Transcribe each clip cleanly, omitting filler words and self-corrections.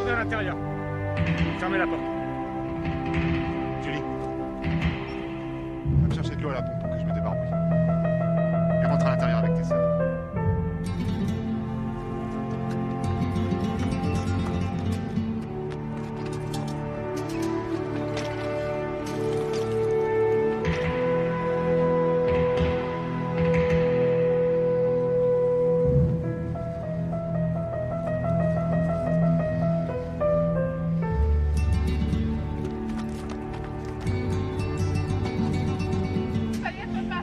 Retournez à l'intérieur. Fermez la porte. Julie, va me chercher de l'eau à la pompe pour que je me débarbouille. Et rentre à l'intérieur avec tes sœurs. Ça y est, papa.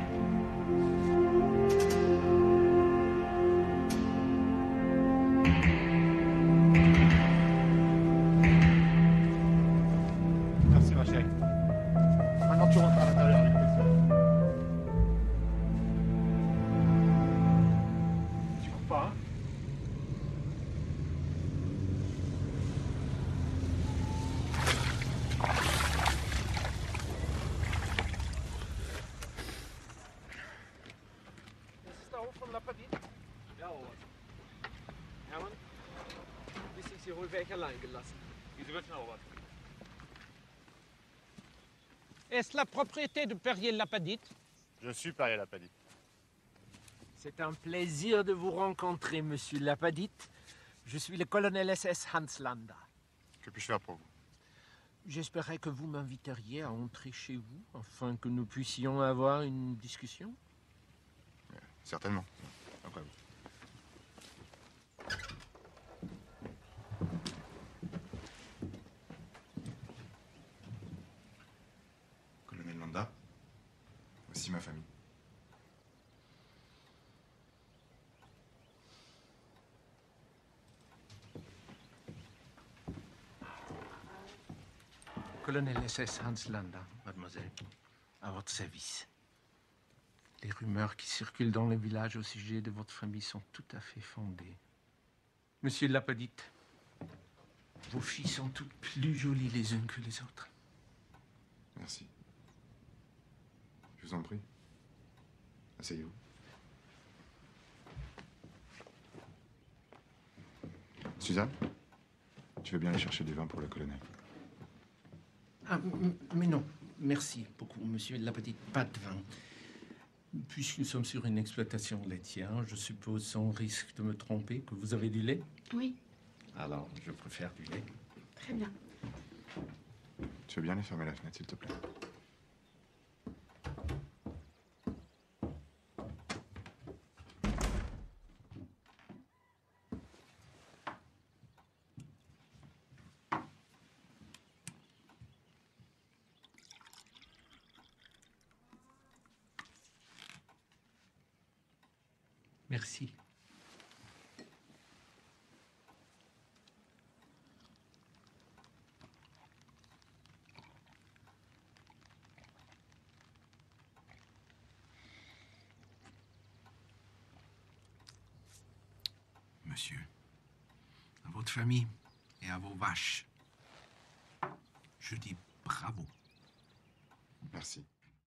Merci ma chérie. Maintenant tu rentres à l'intérieur avec tes sœurs. Tu cours pas, hein? Das ist der Hof von Lappadit? Jawohl. Hermann, bis ich Sie Hohlweg allein gelassen. Wieso wird's denn erobert? Est-ce la propriété de Perrier Lappadit? Je suis Perrier Lappadit. C'est un plaisir de vous rencontrer, monsieur Lappadit. Je suis le colonel SS Hans Landa. Que puis-je faire pour vous? J'espérais que vous m'inviteriez à entrer chez vous afin que nous puissions avoir une discussion. Certainement. Après vous. Colonel Landa, voici ma famille. Colonel SS Hans Landa, mademoiselle, à votre service. Les rumeurs qui circulent dans le village au sujet de votre famille sont tout à fait fondées. Monsieur Lappadit, vos filles sont toutes plus jolies les unes que les autres. Merci. Je vous en prie. Asseyez-vous. Suzanne, tu veux bien aller chercher du vin pour le colonel? Ah, mais non, merci beaucoup, monsieur Lappadit, pas de vin. Puisque nous sommes sur une exploitation laitière, je suppose sans risque de me tromper que vous avez du lait? Oui, Alors, je préfère du lait. très bien. Tu veux bien aller fermer la fenêtre, s'il te plaît? Merci. Monsieur, à votre famille et à vos vaches, je dis bravo. Merci.